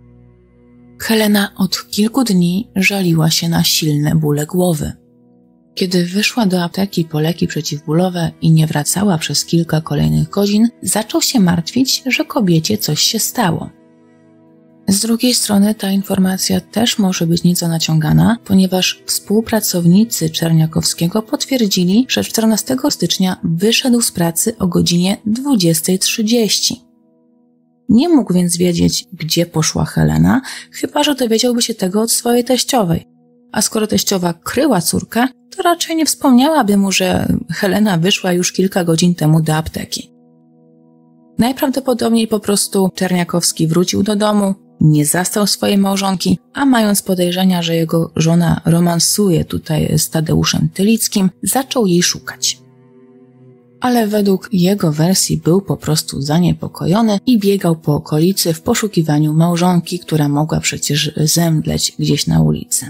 Helena od kilku dni żaliła się na silne bóle głowy. Kiedy wyszła do apteki po leki przeciwbólowe i nie wracała przez kilka kolejnych godzin, zaczął się martwić, że kobiecie coś się stało. Z drugiej strony ta informacja też może być nieco naciągana, ponieważ współpracownicy Czerniakowskiego potwierdzili, że czternastego stycznia wyszedł z pracy o godzinie dwudziestej trzydzieści. Nie mógł więc wiedzieć, gdzie poszła Helena, chyba że dowiedziałby się tego od swojej teściowej. A skoro teściowa kryła córkę, to raczej nie wspomniałaby mu, że Helena wyszła już kilka godzin temu do apteki. Najprawdopodobniej po prostu Czerniakowski wrócił do domu, nie zastał swojej małżonki, a mając podejrzenia, że jego żona romansuje tutaj z Tadeuszem Tylickim, zaczął jej szukać. Ale według jego wersji był po prostu zaniepokojony i biegał po okolicy w poszukiwaniu małżonki, która mogła przecież zemdleć gdzieś na ulicy.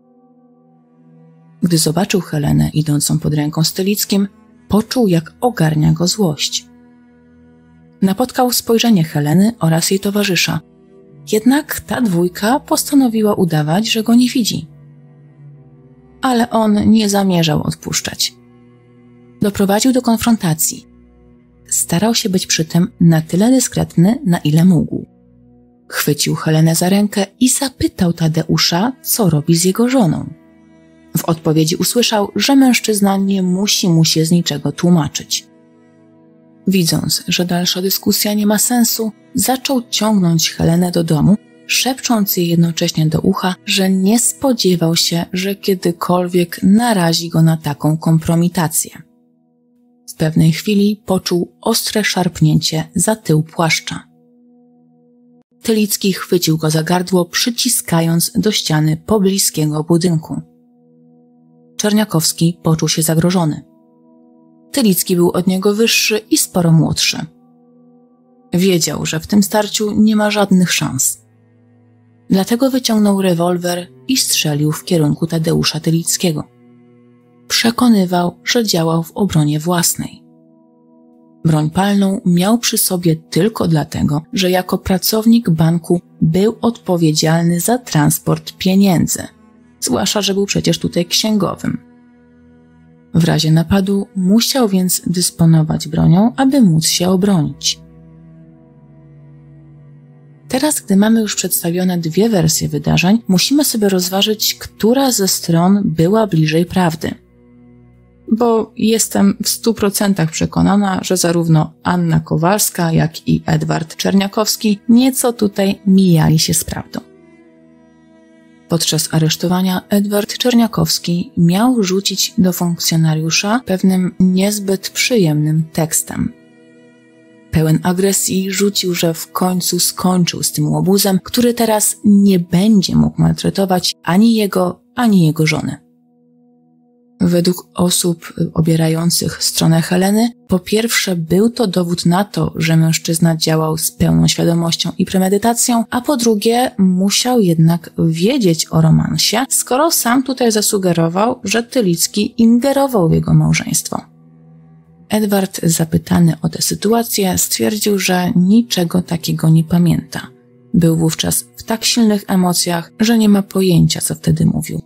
Gdy zobaczył Helenę idącą pod ręką z Tylickim, poczuł, jak ogarnia go złość. Napotkał spojrzenie Heleny oraz jej towarzysza. Jednak ta dwójka postanowiła udawać, że go nie widzi. Ale on nie zamierzał odpuszczać. Doprowadził do konfrontacji. Starał się być przy tym na tyle dyskretny, na ile mógł. Chwycił Helenę za rękę i zapytał Tadeusza, co robi z jego żoną. W odpowiedzi usłyszał, że mężczyzna nie musi mu się z niczego tłumaczyć. Widząc, że dalsza dyskusja nie ma sensu, zaczął ciągnąć Helenę do domu, szepcząc jej jednocześnie do ucha, że nie spodziewał się, że kiedykolwiek narazi go na taką kompromitację. W pewnej chwili poczuł ostre szarpnięcie za tył płaszcza. Tylicki chwycił go za gardło, przyciskając do ściany pobliskiego budynku. Czerniakowski poczuł się zagrożony. Tylicki był od niego wyższy i sporo młodszy. Wiedział, że w tym starciu nie ma żadnych szans. Dlatego wyciągnął rewolwer i strzelił w kierunku Tadeusza Tylickiego. Przekonywał, że działał w obronie własnej. Broń palną miał przy sobie tylko dlatego, że jako pracownik banku był odpowiedzialny za transport pieniędzy, zwłaszcza że był przecież tutaj księgowym. W razie napadu musiał więc dysponować bronią, aby móc się obronić. Teraz, gdy mamy już przedstawione dwie wersje wydarzeń, musimy sobie rozważyć, która ze stron była bliżej prawdy. Bo jestem w stu procentach przekonana, że zarówno Anna Kowalska, jak i Edward Czerniakowski nieco tutaj mijali się z prawdą. Podczas aresztowania Edward Czerniakowski miał rzucić do funkcjonariusza pewnym niezbyt przyjemnym tekstem. Pełen agresji rzucił, że w końcu skończył z tym łobuzem, który teraz nie będzie mógł maltretować ani jego, ani jego żony. Według osób obierających stronę Heleny, po pierwsze był to dowód na to, że mężczyzna działał z pełną świadomością i premedytacją, a po drugie musiał jednak wiedzieć o romansie, skoro sam tutaj zasugerował, że Tylicki ingerował w jego małżeństwo. Edward, zapytany o tę sytuację, stwierdził, że niczego takiego nie pamięta. Był wówczas w tak silnych emocjach, że nie ma pojęcia, co wtedy mówił.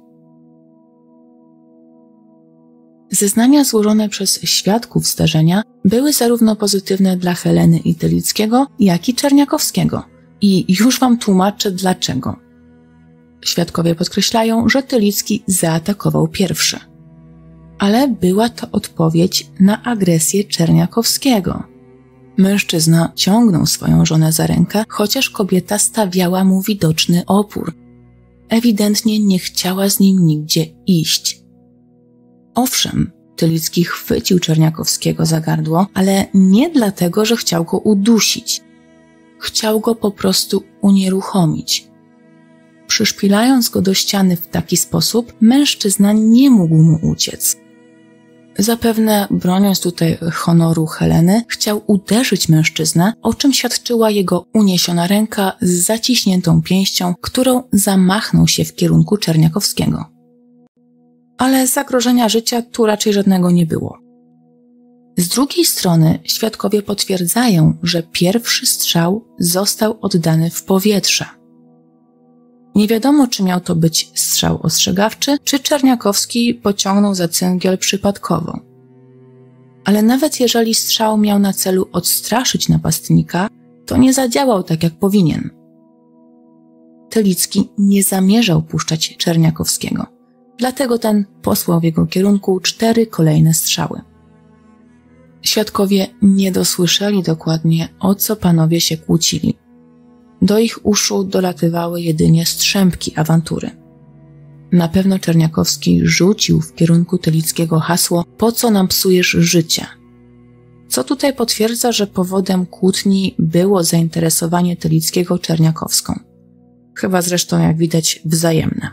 Zeznania złożone przez świadków zdarzenia były zarówno pozytywne dla Heleny i Tylickiego, jak i Czerniakowskiego. I już wam tłumaczę dlaczego. Świadkowie podkreślają, że Tylicki zaatakował pierwszy. Ale była to odpowiedź na agresję Czerniakowskiego. Mężczyzna ciągnął swoją żonę za rękę, chociaż kobieta stawiała mu widoczny opór. Ewidentnie nie chciała z nim nigdzie iść. Owszem, Tylicki chwycił Czerniakowskiego za gardło, ale nie dlatego, że chciał go udusić. Chciał go po prostu unieruchomić. Przyszpilając go do ściany w taki sposób, mężczyzna nie mógł mu uciec. Zapewne, broniąc tutaj honoru Heleny, chciał uderzyć mężczyznę, o czym świadczyła jego uniesiona ręka z zaciśniętą pięścią, którą zamachnął się w kierunku Czerniakowskiego. Ale zagrożenia życia tu raczej żadnego nie było. Z drugiej strony świadkowie potwierdzają, że pierwszy strzał został oddany w powietrze. Nie wiadomo, czy miał to być strzał ostrzegawczy, czy Czerniakowski pociągnął za cyngiel przypadkowo. Ale nawet jeżeli strzał miał na celu odstraszyć napastnika, to nie zadziałał tak, jak powinien. Tylicki nie zamierzał puszczać Czerniakowskiego, dlatego ten posłał w jego kierunku cztery kolejne strzały. Świadkowie nie dosłyszeli dokładnie, o co panowie się kłócili. Do ich uszu dolatywały jedynie strzępki awantury. Na pewno Czerniakowski rzucił w kierunku Tylickiego hasło „Po co nam psujesz życie?”, co tutaj potwierdza, że powodem kłótni było zainteresowanie Tylickiego Czerniakowską. Chyba zresztą, jak widać, wzajemne.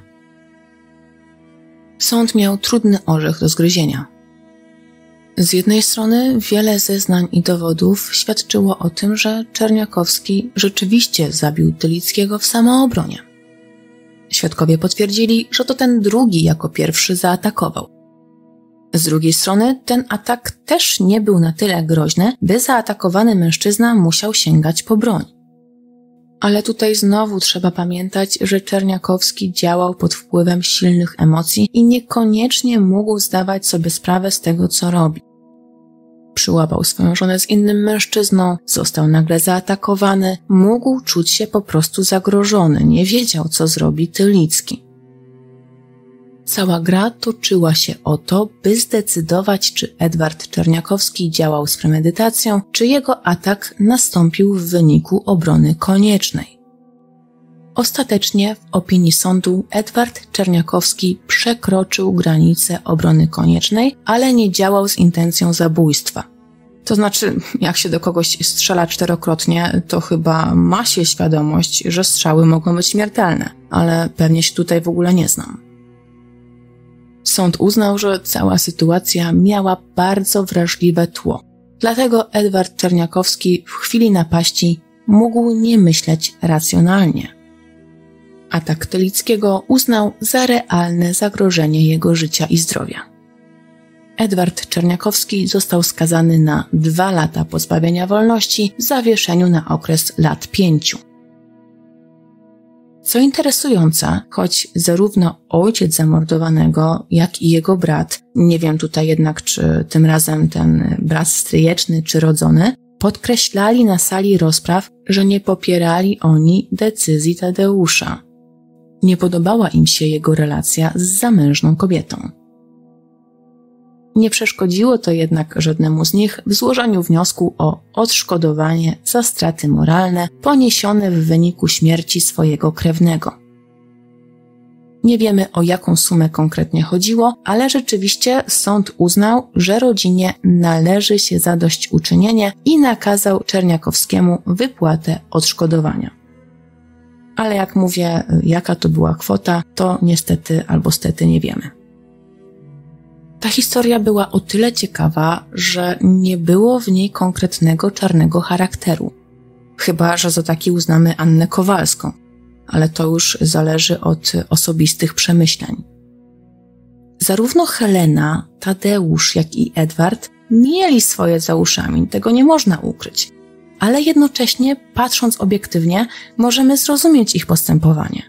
Sąd miał trudny orzech do zgryzienia. Z jednej strony wiele zeznań i dowodów świadczyło o tym, że Czerniakowski rzeczywiście zabił Tylickiego w samoobronie. Świadkowie potwierdzili, że to ten drugi jako pierwszy zaatakował. Z drugiej strony ten atak też nie był na tyle groźny, by zaatakowany mężczyzna musiał sięgać po broń. Ale tutaj znowu trzeba pamiętać, że Czerniakowski działał pod wpływem silnych emocji i niekoniecznie mógł zdawać sobie sprawę z tego, co robi. Przyłapał swoją żonę z innym mężczyzną, został nagle zaatakowany, mógł czuć się po prostu zagrożony, nie wiedział, co zrobi Tylicki. Cała gra toczyła się o to, by zdecydować, czy Edward Czerniakowski działał z premedytacją, czy jego atak nastąpił w wyniku obrony koniecznej. Ostatecznie, w opinii sądu, Edward Czerniakowski przekroczył granicę obrony koniecznej, ale nie działał z intencją zabójstwa. To znaczy, jak się do kogoś strzela czterokrotnie, to chyba ma się świadomość, że strzały mogą być śmiertelne, ale pewnie się tutaj w ogóle nie znam. Sąd uznał, że cała sytuacja miała bardzo wrażliwe tło. Dlatego Edward Czerniakowski w chwili napaści mógł nie myśleć racjonalnie. Atak Tylickiego uznał za realne zagrożenie jego życia i zdrowia. Edward Czerniakowski został skazany na dwa lata pozbawienia wolności w zawieszeniu na okres lat pięciu. Co interesujące, choć zarówno ojciec zamordowanego, jak i jego brat, nie wiem tutaj jednak, czy tym razem ten brat stryjeczny czy rodzony, podkreślali na sali rozpraw, że nie popierali oni decyzji Tadeusza. Nie podobała im się jego relacja z zamężną kobietą. Nie przeszkodziło to jednak żadnemu z nich w złożeniu wniosku o odszkodowanie za straty moralne poniesione w wyniku śmierci swojego krewnego. Nie wiemy, o jaką sumę konkretnie chodziło, ale rzeczywiście sąd uznał, że rodzinie należy się zadośćuczynienie i nakazał Czerniakowskiemu wypłatę odszkodowania. Ale jak mówię, jaka to była kwota, to niestety albo stety nie wiemy. Ta historia była o tyle ciekawa, że nie było w niej konkretnego czarnego charakteru. Chyba że za taki uznamy Annę Kowalską, ale to już zależy od osobistych przemyśleń. Zarówno Helena, Tadeusz, jak i Edward mieli swoje za uszami, tego nie można ukryć, ale jednocześnie, patrząc obiektywnie, możemy zrozumieć ich postępowanie.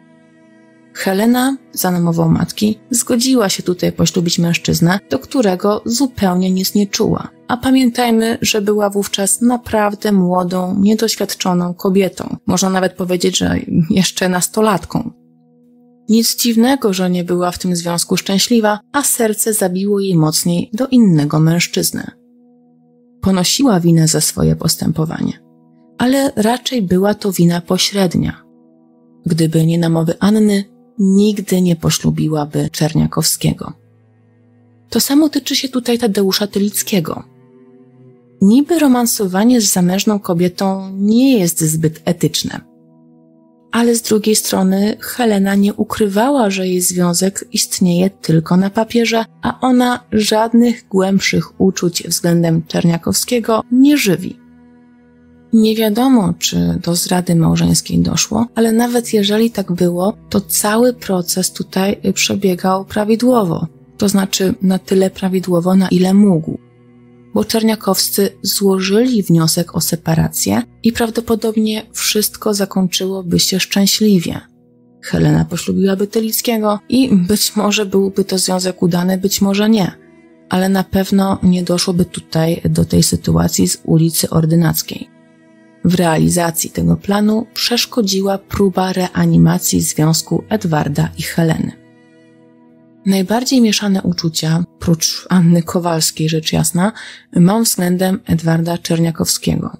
Helena, za namową matki, zgodziła się tutaj poślubić mężczyznę, do którego zupełnie nic nie czuła. A pamiętajmy, że była wówczas naprawdę młodą, niedoświadczoną kobietą. Można nawet powiedzieć, że jeszcze nastolatką. Nic dziwnego, że nie była w tym związku szczęśliwa, a serce zabiło jej mocniej do innego mężczyzny. Ponosiła winę za swoje postępowanie, ale raczej była to wina pośrednia. Gdyby nie namowy Anny, nigdy nie poślubiłaby Czerniakowskiego. To samo tyczy się tutaj Tadeusza Tylickiego. Niby romansowanie z zamężną kobietą nie jest zbyt etyczne. Ale z drugiej strony Helena nie ukrywała, że jej związek istnieje tylko na papierze, a ona żadnych głębszych uczuć względem Czerniakowskiego nie żywi. Nie wiadomo, czy do zdrady małżeńskiej doszło, ale nawet jeżeli tak było, to cały proces tutaj przebiegał prawidłowo. To znaczy na tyle prawidłowo, na ile mógł. Bo Czerniakowscy złożyli wniosek o separację i prawdopodobnie wszystko zakończyłoby się szczęśliwie. Helena poślubiłaby Tylickiego i być może byłby to związek udany, być może nie. Ale na pewno nie doszłoby tutaj do tej sytuacji z ulicy Ordynackiej. W realizacji tego planu przeszkodziła próba reanimacji związku Edwarda i Heleny. Najbardziej mieszane uczucia, prócz Anny Kowalskiej rzecz jasna, mam względem Edwarda Czerniakowskiego.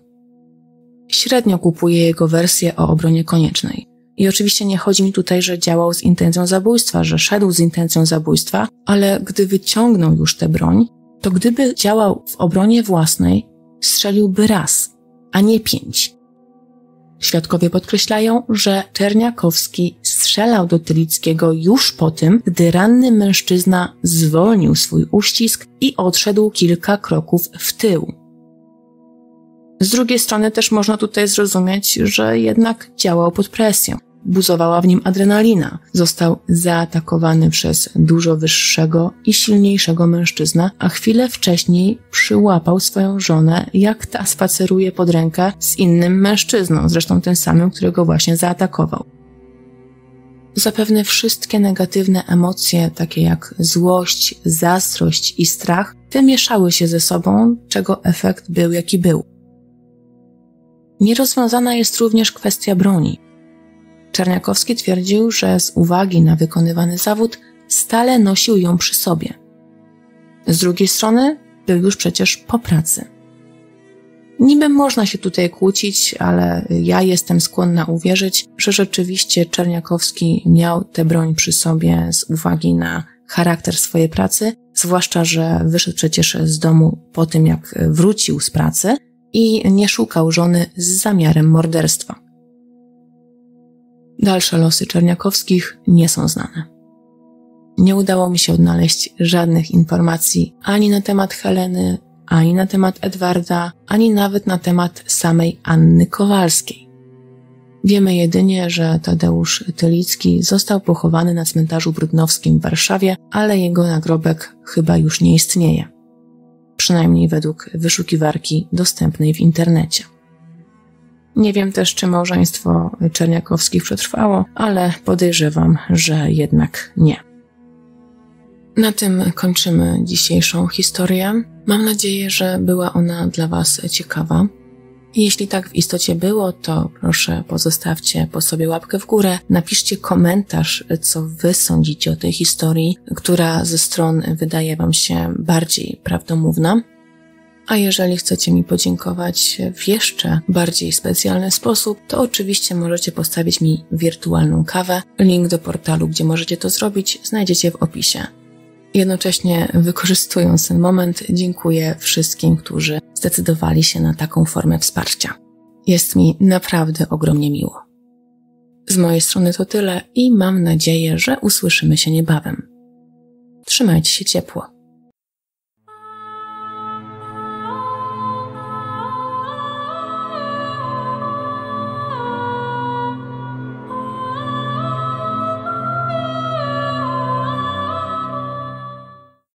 Średnio kupuję jego wersję o obronie koniecznej. I oczywiście nie chodzi mi tutaj, że działał z intencją zabójstwa, że szedł z intencją zabójstwa, ale gdy wyciągnął już tę broń, to gdyby działał w obronie własnej, strzeliłby raz, a nie pięć. Świadkowie podkreślają, że Czerniakowski strzelał do Tylickiego już po tym, gdy ranny mężczyzna zwolnił swój uścisk i odszedł kilka kroków w tył. Z drugiej strony też można tutaj zrozumieć, że jednak działał pod presją. Buzowała w nim adrenalina. Został zaatakowany przez dużo wyższego i silniejszego mężczyznę, a chwilę wcześniej przyłapał swoją żonę, jak ta spaceruje pod rękę z innym mężczyzną, zresztą tym samym, którego właśnie zaatakował. Zapewne wszystkie negatywne emocje, takie jak złość, zazdrość i strach, wymieszały się ze sobą, czego efekt był jaki był. Nierozwiązana jest również kwestia broni. Czerniakowski twierdził, że z uwagi na wykonywany zawód stale nosił ją przy sobie. Z drugiej strony był już przecież po pracy. Niby można się tutaj kłócić, ale ja jestem skłonna uwierzyć, że rzeczywiście Czerniakowski miał tę broń przy sobie z uwagi na charakter swojej pracy, zwłaszcza, że wyszedł przecież z domu po tym, jak wrócił z pracy i nie szukał żony z zamiarem morderstwa. Dalsze losy Czerniakowskich nie są znane. Nie udało mi się odnaleźć żadnych informacji ani na temat Heleny, ani na temat Edwarda, ani nawet na temat samej Anny Kowalskiej. Wiemy jedynie, że Tadeusz Tylicki został pochowany na cmentarzu Brudnowskim w Warszawie, ale jego nagrobek chyba już nie istnieje. Przynajmniej według wyszukiwarki dostępnej w internecie. Nie wiem też, czy małżeństwo Czerniakowskich przetrwało, ale podejrzewam, że jednak nie. Na tym kończymy dzisiejszą historię. Mam nadzieję, że była ona dla Was ciekawa. Jeśli tak w istocie było, to proszę pozostawcie po sobie łapkę w górę, napiszcie komentarz, co Wy sądzicie o tej historii, która ze stron wydaje Wam się bardziej prawdomówna. A jeżeli chcecie mi podziękować w jeszcze bardziej specjalny sposób, to oczywiście możecie postawić mi wirtualną kawę. Link do portalu, gdzie możecie to zrobić, znajdziecie w opisie. Jednocześnie, wykorzystując ten moment, dziękuję wszystkim, którzy zdecydowali się na taką formę wsparcia. Jest mi naprawdę ogromnie miło. Z mojej strony to tyle i mam nadzieję, że usłyszymy się niebawem. Trzymajcie się ciepło.